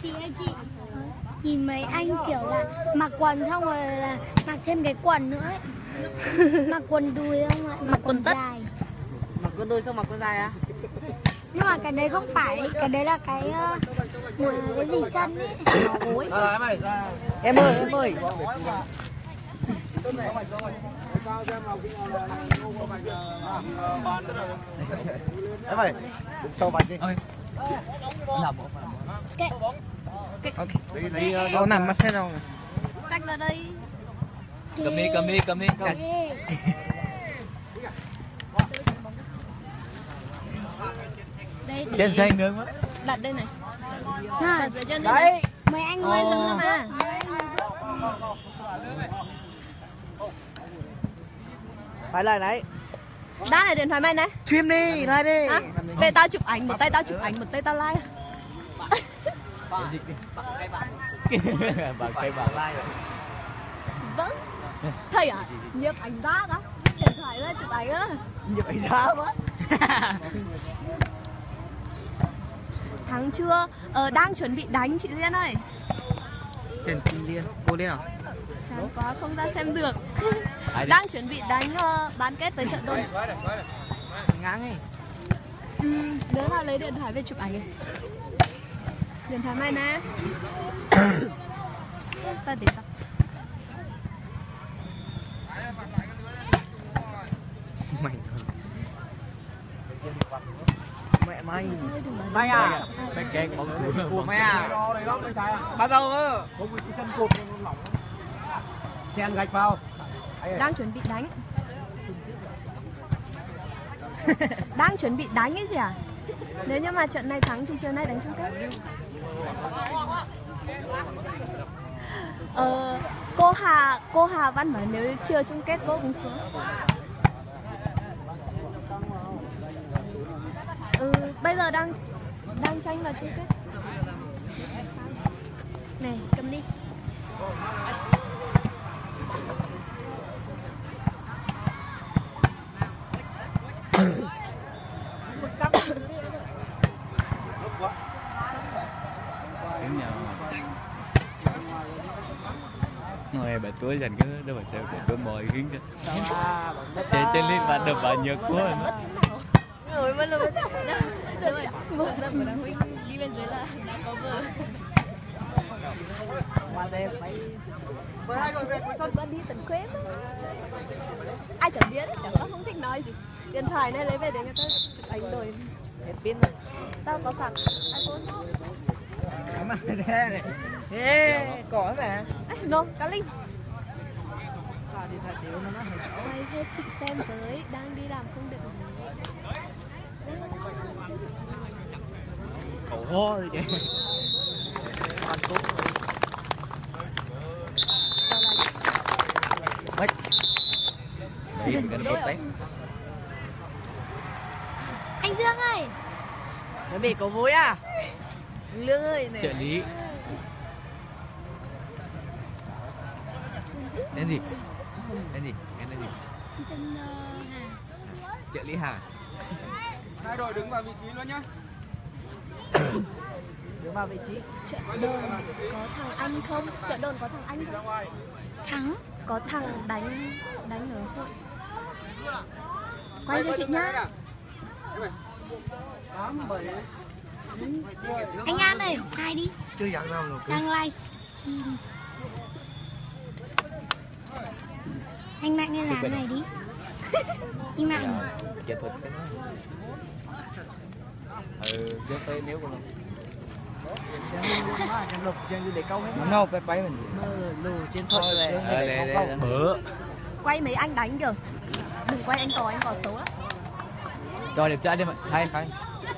Chị ơi chị, nhìn mấy anh kiểu là mặc quần xong rồi là mặc thêm cái quần nữa ấy. Mặc quần đùi không lại mặc quần dài. Mặc quần đùi xong mặc quần dài à? Nhưng mà cái đấy không phải, cái đấy là cái gì chân ấy. Gối. Em ơi. Em ơi, sâu bạch đi. Nó nằm mắt thế nào? Xách ra đây. Cầm đi. Đây, Trên xanh nướng quá. đặt đây này. À, Đặt dưới chân đây này. mấy anh ơi dừng ra mà. Phải lại đấy. Đã là điện thoại mày này. Stream đi, lại đi. À, về tao chụp ảnh, một tay tao chụp ảnh, một tay tao like. Bằng cây bằng like. Vâng. Thầy à, nhiếp ảnh rác á. Điện thoại ra chụp ảnh á. Nhiếp ảnh giá quá. Thắng chưa? Đang chuẩn bị đánh chị Liên ơi. Trần Kim Liên, cô Liên à? Chán quá không ra xem được. Đang chuẩn bị đánh bán kết với trận đôi. Ngang ấy. Đứa nào lấy điện thoại về chụp ảnh này. Điện thoại mày nè. Ta để sao? Mày mẹ mày. Mày à? Mày kẹt bóng của mày à? Bắt đầu ơ. Chen gạch vào. Đang chuẩn bị đánh. Đang chuẩn bị đánh ấy gì à? Nếu như mà trận này thắng thì chiều nay đánh chung kết. Cô Hà Văn bảo nếu chưa chung kết vô cùng sướng. Bây giờ đang tranh vào chung kết. Này, cầm đi. Ngồi bà túi dành cái đâu mà tôi mồi khiến cho chạy trên lên và đập bà nhược quá Rồi mà luôn. Được chắc vừa ra vừa đang huynh đi bên dưới là đã có vừa. Qua đêm phải. Với hai người về cuối xuân vẫn đi tận khuế. Ai chẳng biết, chẳng có không thích nói gì. Điện thoại này lấy về để người ta chụp ảnh đổi. Hết pin rồi. Tao có sạc iPhone. Cảm ơn thế này. Ê, có mà. No, cá Linh. Quay hết chị xem tới, đang đi làm không được. Cậu hô rồi chị. Con cút. Mất. Đấy, gần một tay. Anh Dương ơi. Nó bị có vui à? Lương ơi này. trợ lý tên gì? Em tên gì? Trợ lý Hà. Hai đội đứng vào vị trí luôn nhá. Đứng vào vị trí. Chợ đồn có thằng anh không? Chợ đồn có thằng anh không? Thắng. Có thằng đánh ở hội. Quay cho chị nhá. Anh An ơi, hai đi. Chưa dặn đâu rồi. Đang livestream. Anh Mạnh lên làm này đi. Đi Mạnh. Nghệ thuật cái nó giúp tới nếu con Lục trên để câu hết. Nó phải bay mình. Lù trên thuật về. bữa Quay mấy anh đánh kìa. Đừng quay anh cò xấu lắm. cho đẹp trai đi mà hai anh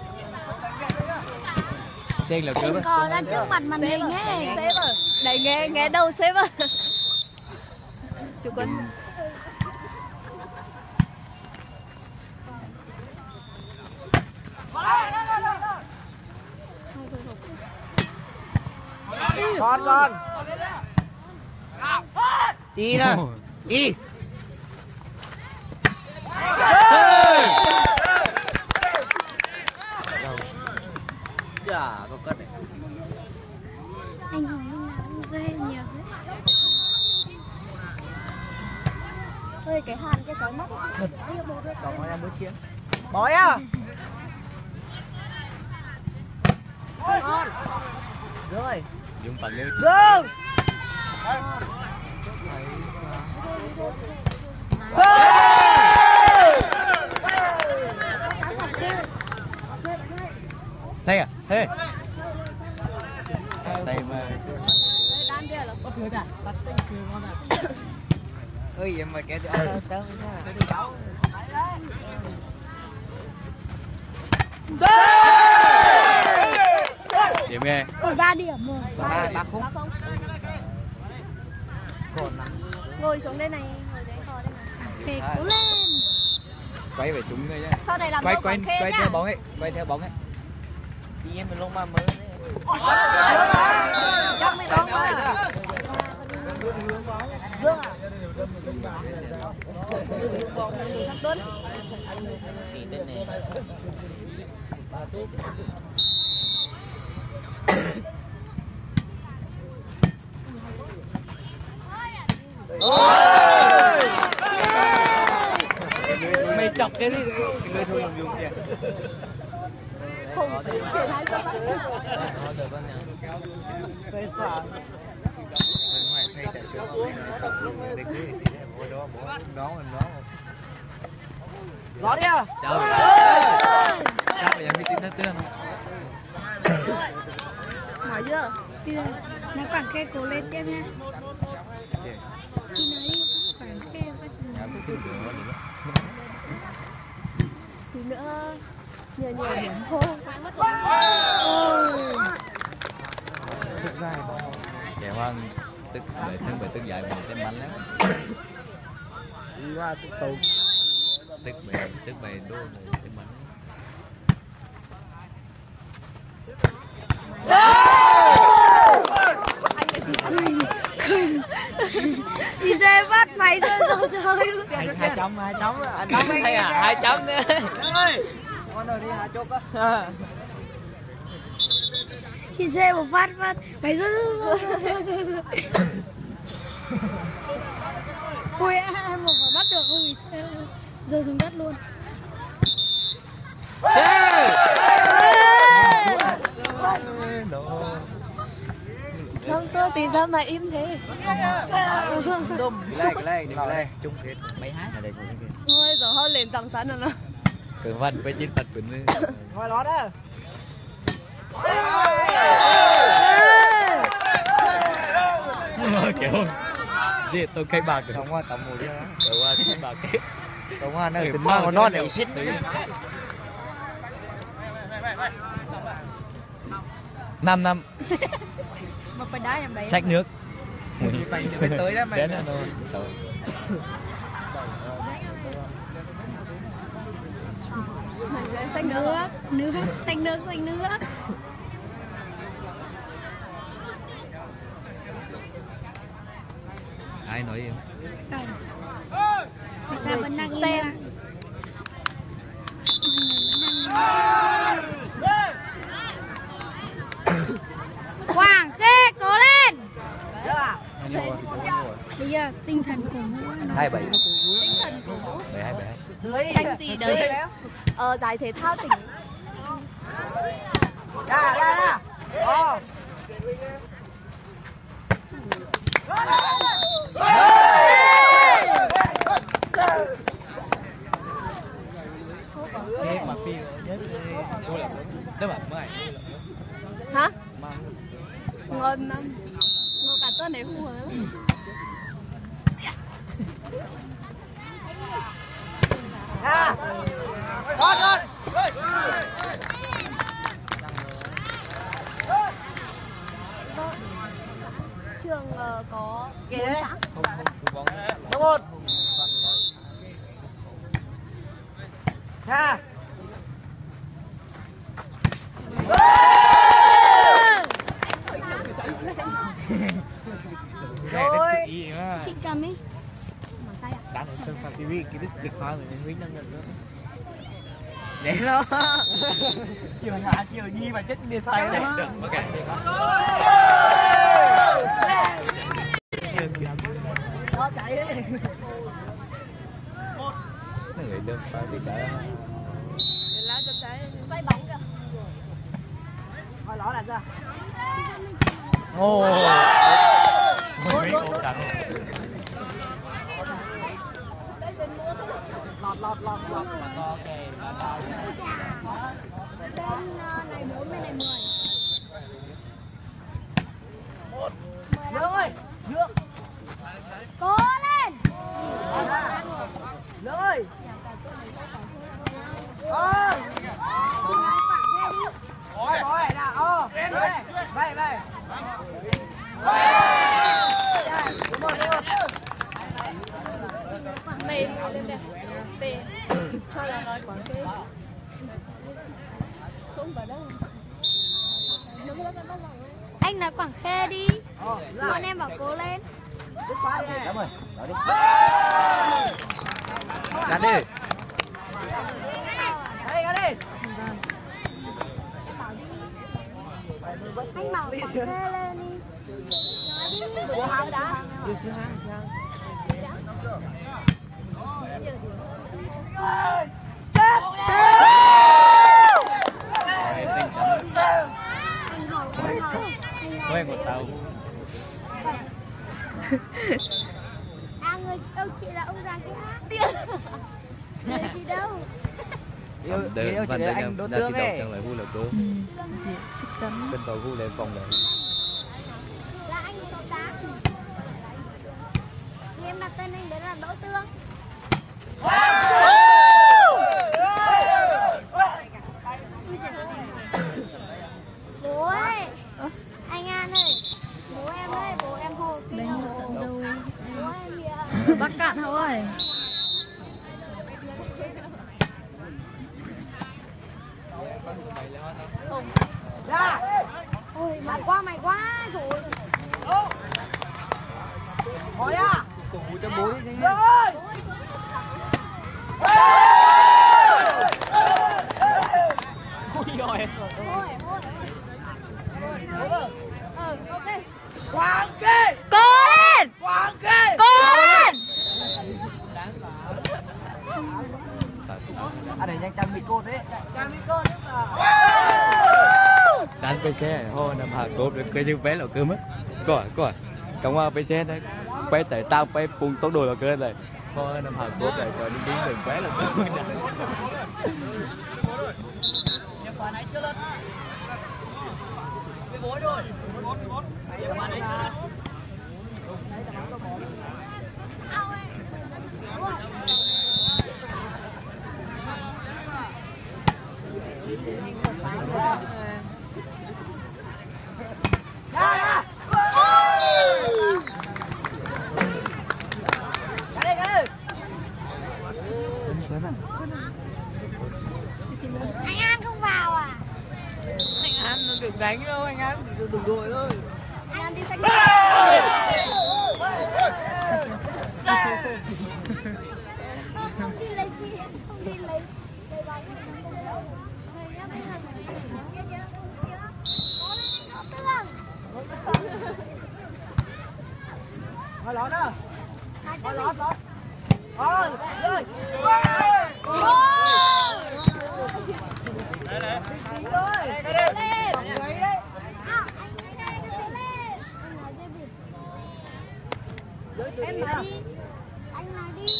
sen là Anh cò ra trước mặt màn hình ấy. Sếp à. Đây nghe đâu sếp à. Chú Quân. Con. Đi nè. Đi. Dạ, có cất này. ơi, cái hàn cái chói mắt. Còn ngoài em bước chiến. Bói á. Ngon. Rồi. Dũng phản lên. Dương. Thấy à? Thế. Đây mà. Đan kia là. Có sửa chả? Tắt tinh sửa ngon à. Ơi em mà kéo cho anh tao nha. Điểm nghe. 3 điểm rồi. Ba khúc. Còn Ngồi xuống đây này, ngồi đấy ngồi đây này. Thế cố lên. Quay về chúng thôi nhá. Sau này làm Quay dâu quay Quảng Khê quay nhá. theo bóng ấy, quay theo bóng ấy. đi em mình luôn mà mới. Chắc mày bóng à. Dương à? Thằng Tuấn. Thì tên này. Mày chọc cái gì? Cái lưới thôi dùng kìa. Không, chuyển hai sắp. Gió đi à? Chào. Chào bây giờ mới tin nó tương. Nói chưa? Bây giờ nó Quảng Khê cố lên tiếp nha. Chị nói đi, Quảng Khê bắt Tí nữa nhiều điểm hô sáng mất. Tức dài bóng. Kẻ hoang tức bởi thân bởi tức dài mình sẽ bắn lắm. Đi qua tức tù. Tức bởi đô mình sẽ bắn. chị sẽ bắt máy rồi luôn. Hai chấm anh Hay à, 2 chấm nữa. ơi. Con rồi đi Hà Trúc á. Chị sẽ một phát máy rồi. Ôi em một phải bắt được không thì sẽ rơi xuống đất luôn. Không tôi tí ra mà im thế. Cái này chung kết mấy hát ở đây cũng cái Ngồi rồi hơi lên dòng sẵn rồi nó. Cứ văn với chiến thuật của nó. Ngồi đó đó. Kiểu gì tôi cây bạc rồi. Tổng qua tổng mùa đi đó. Rồi qua cây bạc cái. Tổng qua nơi tình mang của nó để xít. 5 năm. Mà phải đá em đấy. Xách nước. Phải tới đó mày. Đến rồi. Xanh nước. Xanh nước. Ai nói gì? Người ta vẫn đang xem. Quảng Khê cố lên. Dạ. Bây giờ tinh thần của nó 27. Tinh thần của 72. tranh gì đấy. Giải thể thao tỉnh. Ra. Thế mà phi nhất tôi là nó bảo mới. Hả? Ngon lắm. Ngồi cả tuần này không hứa. Con. Trường có Kìa đấy. Bóng. Đúng một. Ha. Rồi. chị cầm đi. Đang ở sân Phạm TV cái đứt hoa người Nguyễn đang nhận nữa. Để nó. Chiều hạ chiều đi mà chết điện thoại đấy. Được, ok. Nó chạy đi. nó người đơn phải bị cả lá cho trái quay bóng kìa. Thôi lỏ là ra. ô mấy ô đằng Lọt. ok Bên này 4, bên này 10. Dương ơi, Dương. Cố lên. Dương ơi. Ôi, nào, về. Mềm lên đây. Về cho là nói quảng kê. Không vào đâu. Anh nói Quảng Khê đi. Bọn em bảo cố lên. Cảm ơn. Cắt đi. Ra đi. Anh bảo Quảng Khê lên đi. Nói đi. Chưa hang. Anh hỏi. quen của tao À, người yêu chị là ông già kia hát. Người chị đâu? Yêu chị là anh Đỗ Tương ấy. chẳng lại vui là cô Chắc chắn. bên tàu vui lên phòng lại Là anh số 8. Thì em đặt tên anh đấy là Đỗ Tương. Bố ơi, anh An ơi, bố em ơi, bố em hồ kia. Bố em kìa. Bắc Cạn thôi. Ra. Ôi, mày quá rồi. Ngồi ra. Cùng vui cho bố đi. Dương ơi. Ôi giời. Ok. Quảng Kê. Cố lên. Quảng Kê. Cố lên. Anh này nhanh trang bị cô thế. đánh cái xe hô nằm hạ cốp được cái như vé là cơ mất coi cầm qua cái xe đấy vé tại tao vé cùng tốc độ là cơ này hô nằm hạ cốp này rồi đi đường vé là cơ Quả này chưa lên. 14 rồi. 14. Quả này chưa lên. Ra. Cái đi. Anh An không vào à? Anh An đừng đánh đâu, anh An đừng đội thôi. Anh An đi xanh. Không đi lấy gì, không đi lấy bóng. Thôi lót đó. Thôi lót. Thôi, rồi. Đây. Em nói đi. Anh nói đi.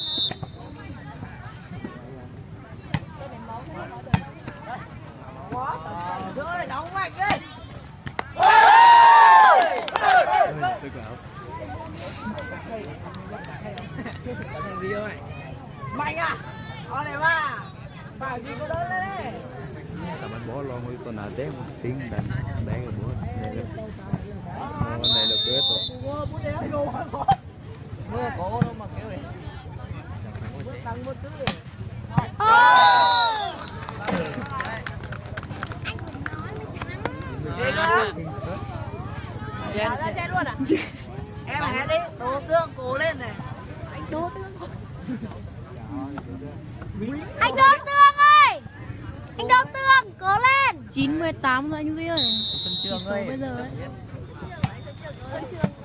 Quá. Rồi, đóng mạnh đi. Mạnh à? Con này mà. Phải gì có lớn lên đấy. tầm anh bó lo với con nào té một tiếng đánh rồi bố này là kết rồi Mưa cổ đâu mà kiểu này. Tăng một thứ đi. Ra chơi luôn à? Em hãy đi, Đỗ Tương cố lên này. Anh Đỗ Tương. Anh Đỗ Tương ơi! Anh Đỗ Tương, cố lên! 9-18 rồi anh Duy ơi. Sân Trường ơi. Bây giờ ấy.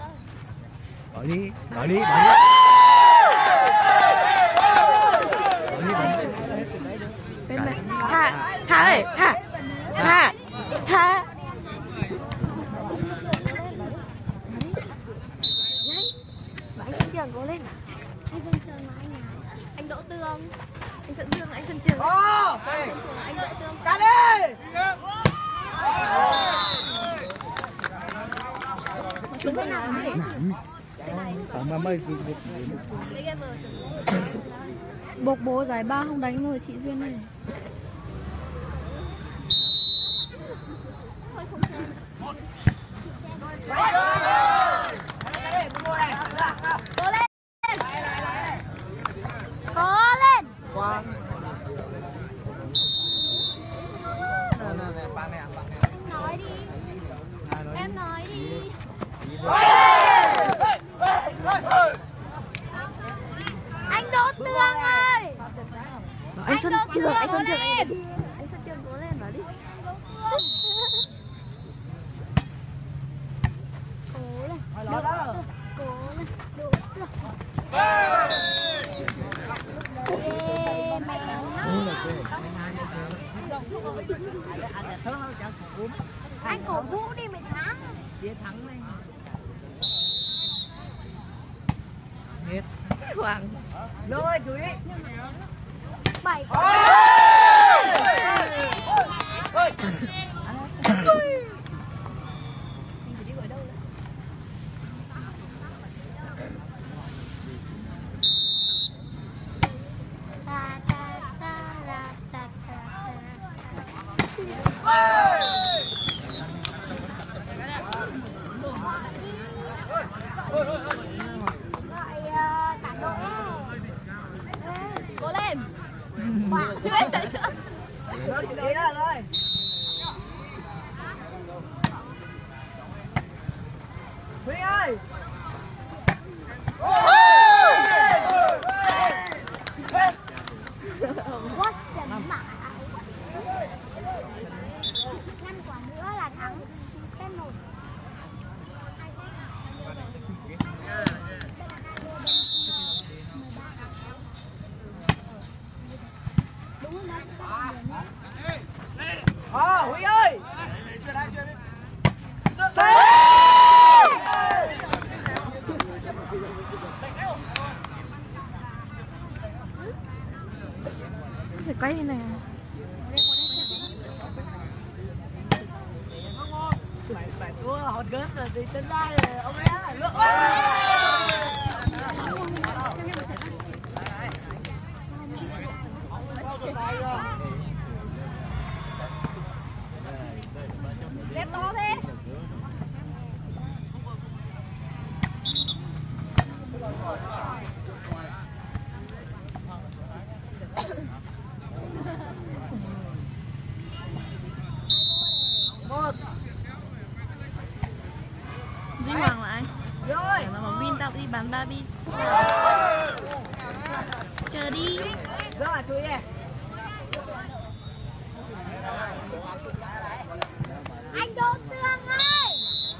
nói đi Hà ơi, Hà. Anh Xuân Trường cố lên. Anh Xuân Trường là anh nào? Anh Đỗ Tương. Anh Thuận Dương là anh Xuân Trường. Anh Đỗ Tương. Cá đi. Chúng bên nào hả? Bộc bố giải ba không đánh rồi chị Duyên này. Cố lên. Nói đi. Em nói đi. Anh Đỗ Tương ơi. Anh Xuân Trường, anh Xuân Trường. Anh Xuân Trường cố lên nói đi. Cố lên. Cố lên. Đỗ Tương. Mẹ anh cổ vũ đi mày thắng. Hoàng. Rồi chú ý. 7. Cố lên. Wow. Lên tại chỗ. Rồi chú ý đó rồi. Huy ơi. Quá sẵn mãi. 5 quả nữa là thắng. Xem 1. Đúng rồi đó. Huy ơi. Phải quay đi nè. Bạn của hot girl rồi thì tính ra rồi ông ấy á. Xếp to thế. Duy Hoàng là ai? Rồi. Mà bóng Vin tao đi bán Barbie. Chờ đi. Rất là chú ý này. Anh Đỗ Tương ơi.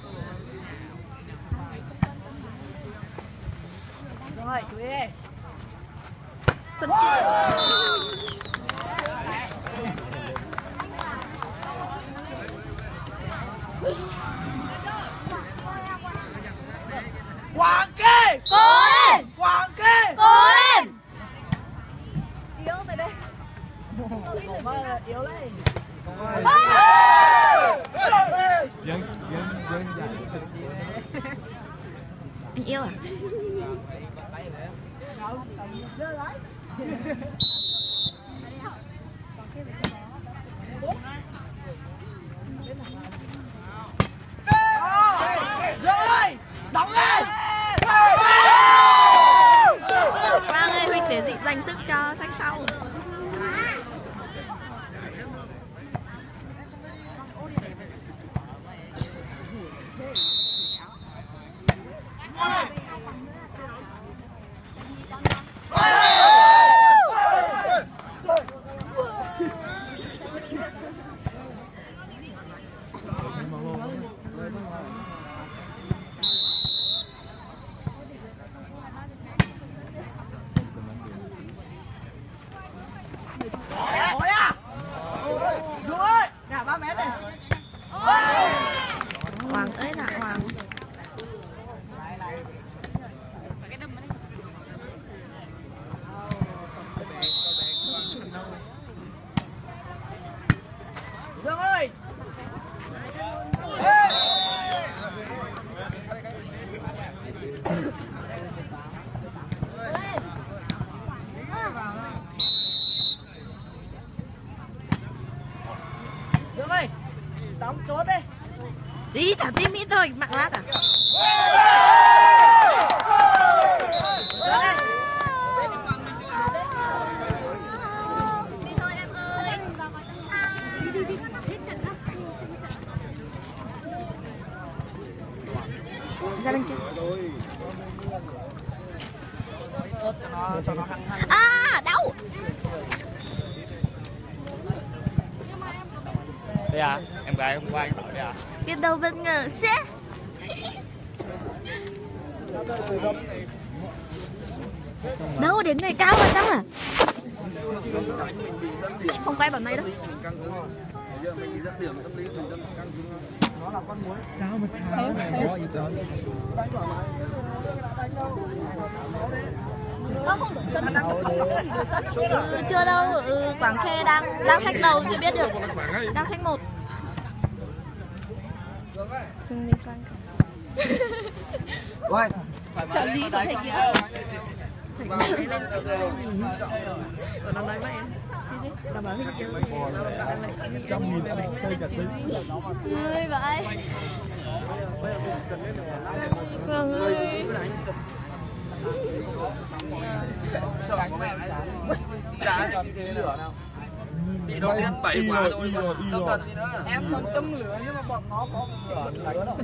Rồi chú ý. Xuân Trường. Quảng kê. Cố lên. Quảng kê. Cố lên. Yếu về đây. Yếu lên. Dân dạy. Anh yêu à? Rồi. Đóng lên. Quang ơi, Huynh để dành sức cho sách sau. Hoàng ấy là Hoàng. Dương ơi. Dương ơi. Đóng chốt đi. Đi thả tim ít thôi, mạng lát à? Đi thôi em ơi. Ra bên kia. À, đau. Đây à, em gái hôm qua anh bảo đây à. Biết đâu bất ngờ sẽ. Đâu đến này cao rồi căng à? Sẽ không quay vào này đâu. Sao mà tháo này có gì đó. Chưa đâu, Quảng Khê đang xách đầu chưa biết được. Đang xách 1. Xưng liên quan. Ôi, Trợ lý của thầy kia. Nó nói vậy. Đảm bảo hình kia. Ơi vậy. Quảng ơi. bị nó đen bậy quá rồi mà đâu cần gì nữa. Em còn châm lửa nhưng mà bọn nó có lửa đâu.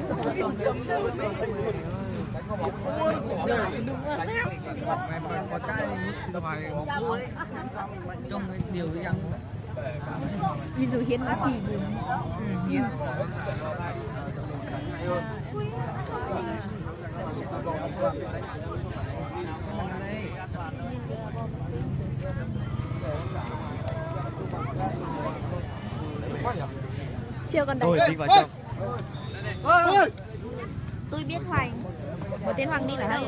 Có cái ngoài trong điều gì ăn. Ví dụ hiến má kỳ. Chưa còn Tôi đấy. đi vào trong. Tôi biết Hoành. Một tên Hoàng đi vào đây.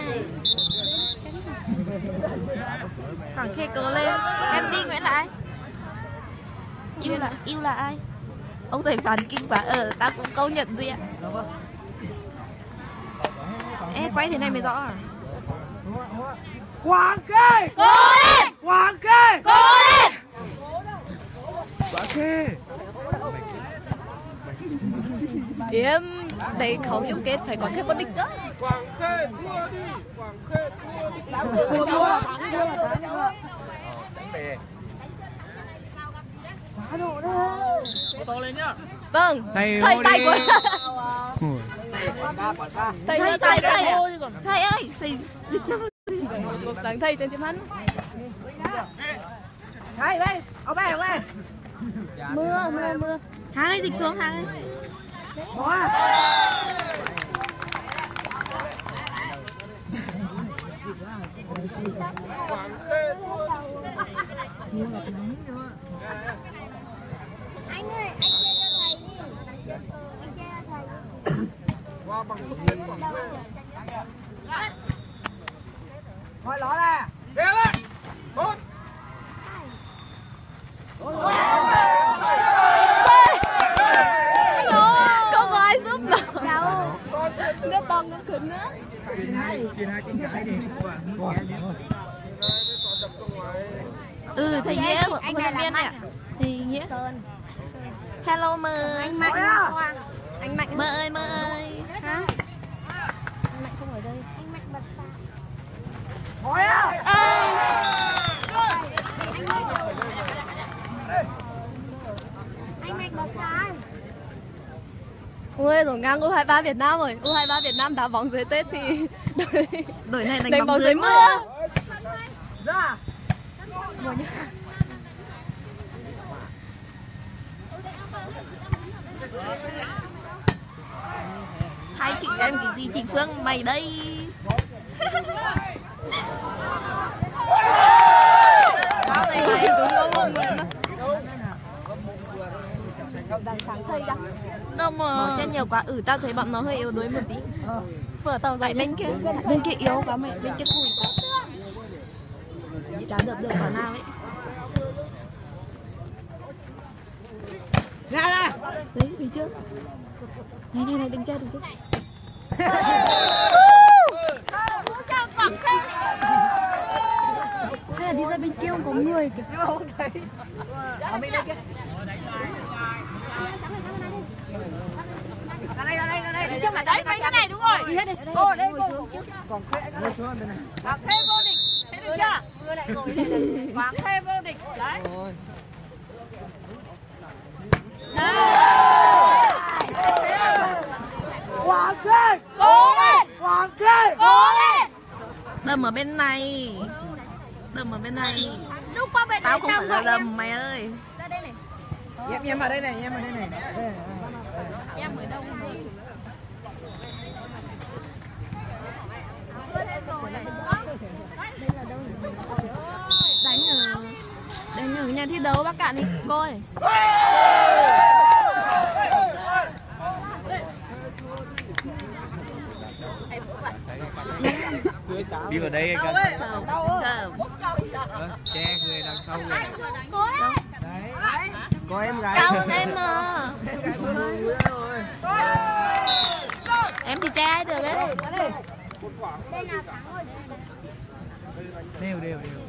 Quảng Khê cờ lên. Em đi Nguyễn là ai? Yêu là ai? Ông thầy phán kinh quá. Tao cũng câu nhận gì ạ. Ê, quay thế này mới rõ à? Quảng Khê! Cố lên! Quảng Khê! Cố lên! Quảng Khê. Em đây khẩu chung kết phải có cái con đích đó. Quảng Khê thua đi! Quảng Khê thua đi! Thua! To lên nhá. Vâng. Thầy Tay của Thầy thầy thầy ơi, thầy dịch ra dáng thầy trên chấm hắn. Đây, đây! Ông ơi! Mưa. Hàng ơi dịch xuống Hàng ơi. Quảng Khê thua đi! Anh ơi, anh chơi cho thầy đi. Anh chơi cho thầy. Qua bằng phút đến Quảng Khê. Thôi nó ra! Đeo lên! Tốt! Không có ai giúp đâu. Nước to nước cứng nữa. Thầy Nghĩa của anh huấn này luyện là viên này ạ. Thầy Nghĩa. Hello mơ. Anh Mạnh. Anh Mạnh. Mơ ơi. Hả? Anh Mạnh không ở đây. Anh Mạnh bật xa. Thôi á! Anh Mạnh bật xa. Ôi rồi ngang U23 Việt Nam rồi. U23 Việt Nam đá bóng dưới Tết thì đội này đánh bóng dưới mưa. Ra! Hai chị em cái gì chị Phương mày đây. Tao này đúng không? Sáng thầy đăng. Đâu mà bỏ chết nhiều quá. Tao thấy bọn nó hơi yếu đuối một tí. Vừa tàu dậy bên kia yếu quá mẹ, bên kia cùi quá. Chả được quả nào ấy. Ra ra. Đấy, đi trước. Này, đừng chơi. Hay là đi ra bên kia không có người kìa. Nhưng mà không thấy. Ở bên đây kia. Ra đây. Đi trước là đấy, mấy cái này đúng rồi. Đi hết đi. Cô đây cô. Còn Khê anh ngồi xuống bên này. Quảng Khê vô địch. Thấy được chưa? Mưa lại ngồi đây này. Quảng Khê vô địch. Đấy. Quảng Khê. Cố lên. Quảng Khê. Cố lên. Đâm ở bên này. Giúp qua bên Tao này không phải là đâm mày ơi. Ra đây này. Em ở đây này, Đây này. Em ở đâu không biết. Đánh ở nhà thi đấu Bắc Cạn đi cô ơi. Đi vào đây Tao cái. Che người đằng sau người. Có em gái. Cao hơn em mà. Em thì che ai được đấy. Đây nào thắng rồi. Đều.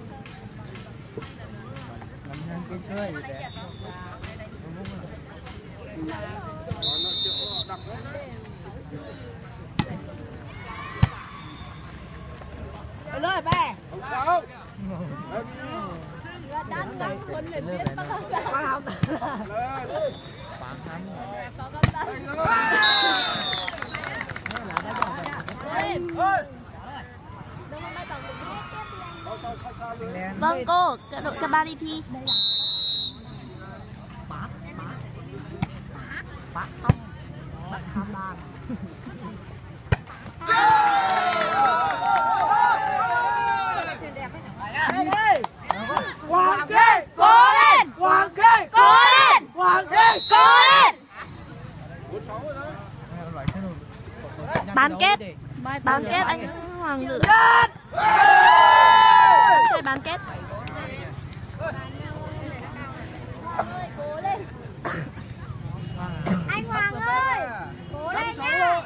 Làm nhanh cái chơi đẹp. Rồi bé. Vâng cô, cả đội cho ba đi thi. Quảng Khê. Cố lên. Quảng Khê. Cố lên. Quảng Khê. Cố lên. Bán kết anh Hoàng Dự. Chơi bán kết. Anh Hoàng ơi. Cố lên nhá.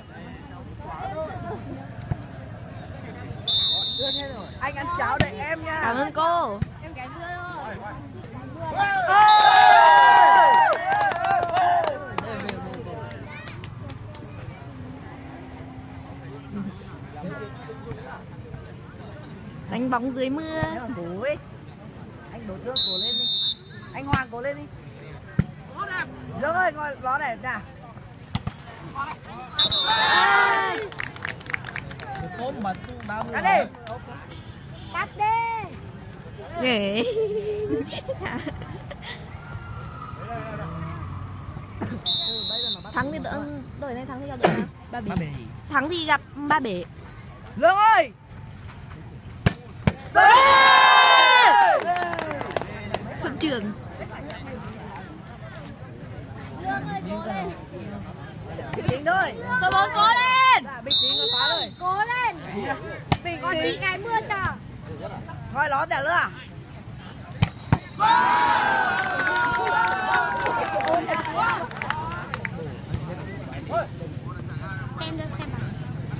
Anh ăn cháo để em nha. Cảm ơn cô. Em gái mưa thôi. Đánh bóng dưới mưa. Cố ấy. Anh đổ nước cố lên đi. Anh Hoàng cố lên đi. Dương ơi, ngồi nó đẹp nè. Tôm mật bao nhiêu? Cắt đi. Cắt đi. Để. Thắng thì đội này thắng thì gặp đội nào? Ba Bể. Thắng thì gặp Ba Bể. Lương ơi. Xuân Trường. Bình tĩnh thôi. Số 4 cố lên. Bình tĩnh nó phá rồi. Cố lên. Bình Có chị tĩnh. gái mưa chờ. Ngồi ló đẹp nữa à? Em ra xem nào.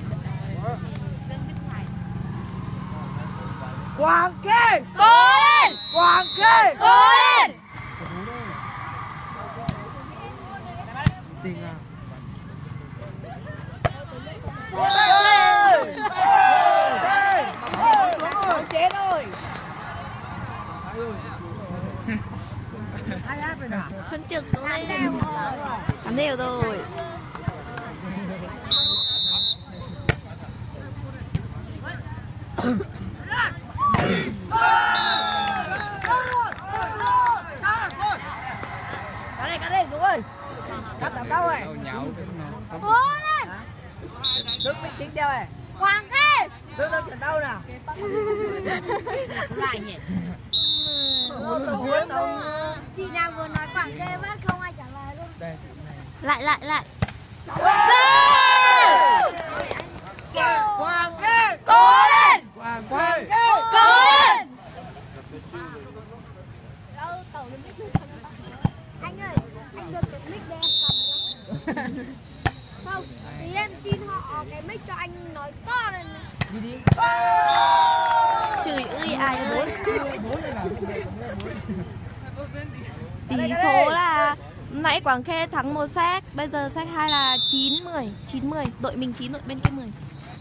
Quảng Khê. Cố lên. Quảng Khê. Cố lên. Tình à. Chế rồi. Ai áp rồi nào? Xuân Trường cố lên. Thắng đều rồi. Cắt đây Dũng ơi. Cắt làm đâu rồi? Cố lên. Đứng bình tĩnh đeo này. Hoàng Khê. Đứng chuyển đâu nào? Lại nhỉ. Chị nào vừa nói Quảng Khê bắt không ai trả lời luôn. Lại. Quang Kê. Cố lên. Quang Kê. Cố lên. Anh ơi, anh được cái mic để em cầm không? Không, thì em xin họ cái mic cho anh nói to lên. Đi. Chửi ơi ai ơi. Tỷ số là nãy Quảng Khê thắng 1 set, bây giờ set 2 là 9-10. Đội mình 9, đội bên kia 10.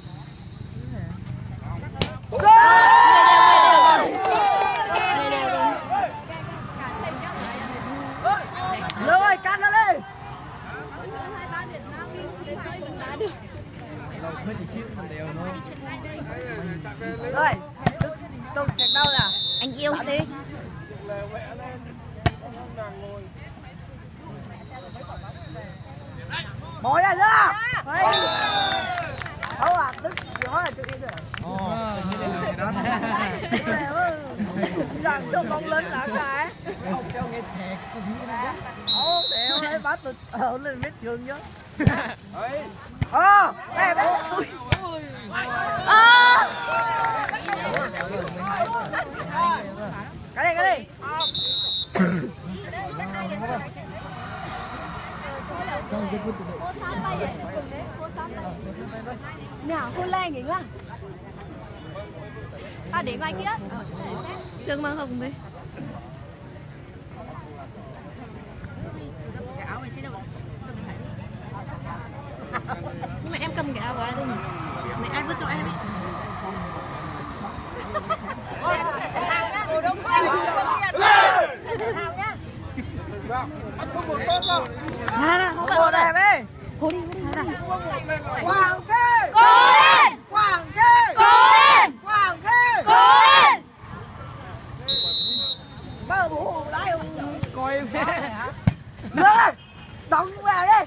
Lương ơi, cắt ra đi. Rồi, Tùng chạy đâu nè? Anh yêu đi. Mỗi này nữa. Không à, tức gió là chuyện gì rồi. Rằng cho bóng lớn là cái. Không cho nghe thẹt con gì đó. Theo ơi, bắt tôi lên biết trường chứ. Đây đây. Cái đi. Nào, hôn lên nghỉ là. Ta để vai kia. Đừng mang hồng đi. Nhưng mà em cầm cái áo vào đây nhỉ? Này ai vứt cho em ấy. Cô đẹp ấy. Quảng Khê. Cố lên. Quảng Khê. Cố lên. Quảng Khê. Cố lên. Bơ bố đấy ông coi em hả? Lương ơi, đóng về đi.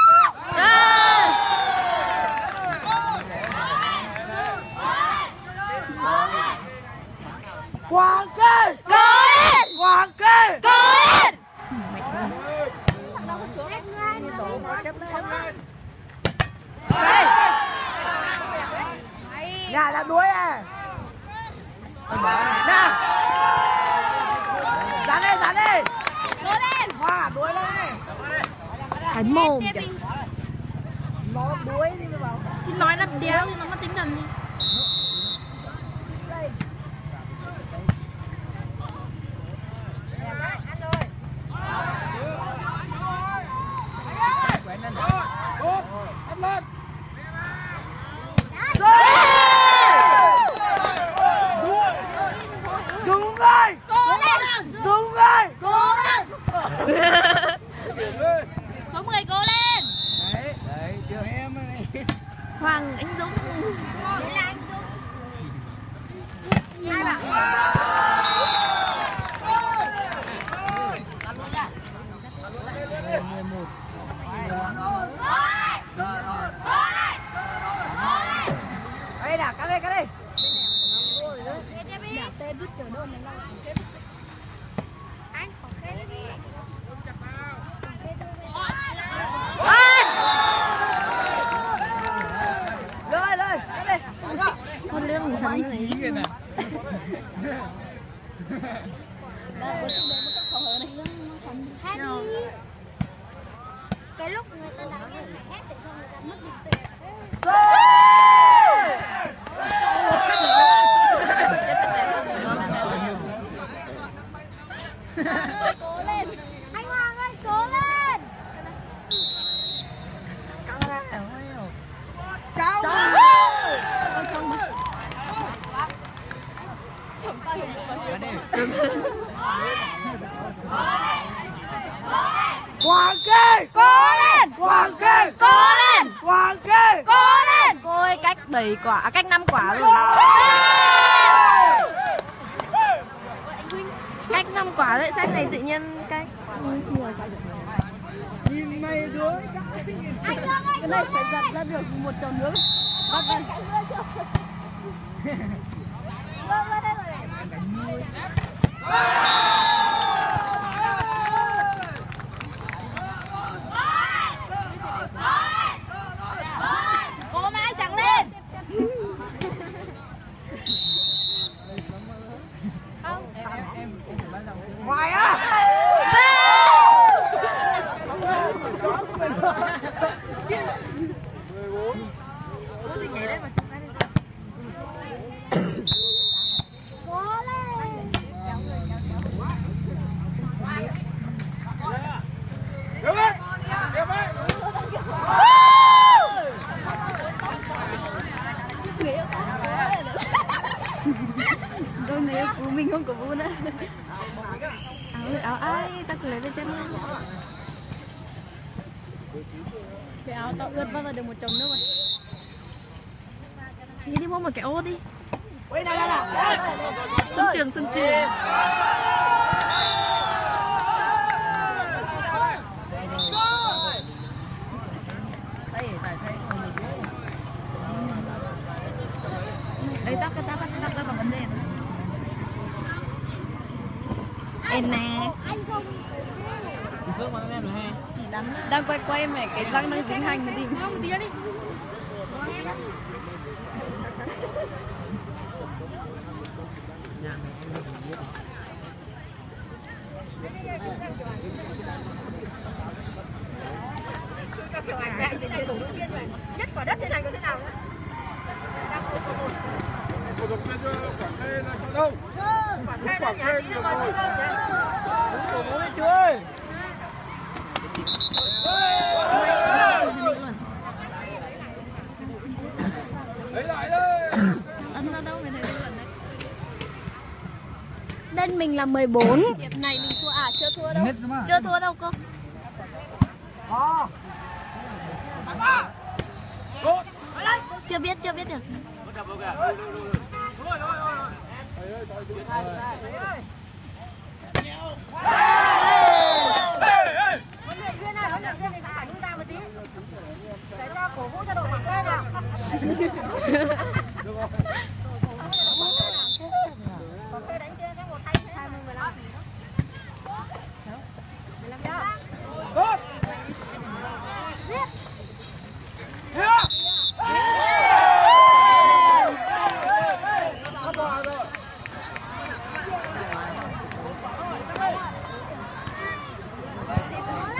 Quảng Khê. Cố lên. Quảng Khê. Cố lên. Nhà là đuối à. Nè. Dán đi. Cố lên. Hoa đuối lên đi. Cái mồm kìa. Nó đuối đi mà bảo. Thì nói là đéo thì nó mất tính thần đi. Đúng rồi. Đúng rồi. Số 10 cố lên. Đấy, chưa em này. Hoàng Anh Dũng. Đấy là anh Dũng. Hai bạn. Đây nè, cái đi. Tên rút trở đơn này đâu. Anh có cái đi. Lên, cái đi. Con lương thắng này. Hát đi. Cái lúc người ta đánh em phải hét để cho người ta mất bình tĩnh. Cố lên. Anh Hoàng ơi, cố lên. Cháu. Quảng Khê. Cố lên. Quảng Khê. Cố lên. Quảng Khê. Cố lên. Cô ơi, cách 7 quả, cách 5 quả rồi. Cách 5 quả đấy, sách này tự nhiên cách nhiều quả. Nhìn mày đứa Anh Hương ơi, Cái này phải giật ra được một chầu nước. Vâng, anh Hương chưa? Vâng, đây rồi này. Cái áo tao ướt vào được một chồng nước rồi. Đi mua một cái ô đi. Sân trường. Đây tao có vấn đề thôi. Em nè. Chỉ đang quay mẹ cái răng đang dính hành cái gì. Một tí đi. Các kiểu ảnh này thế này đủ đầu tiên rồi. Nhất quả đất thế này có thế nào nữa? Cổ động viên Quảng Khê là cho đâu? Quảng Khê là rồi. Cổ vũ lên chưa ơi? Lấy lại đây. Ấn ra đâu mày thấy lần đấy. Bên mình là 14. Hiệp này mình thua à? Chưa thua đâu. Chưa thua đâu cô. Chưa biết được. Huấn luyện viên này phải lui ra một tí. Để cho cổ vũ cho đội Quảng Khê nào. Quảng Khê đánh trên một thay thế. 15.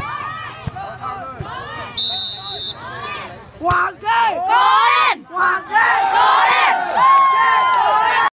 Quảng Khê! Cố lên! Quảng Khê!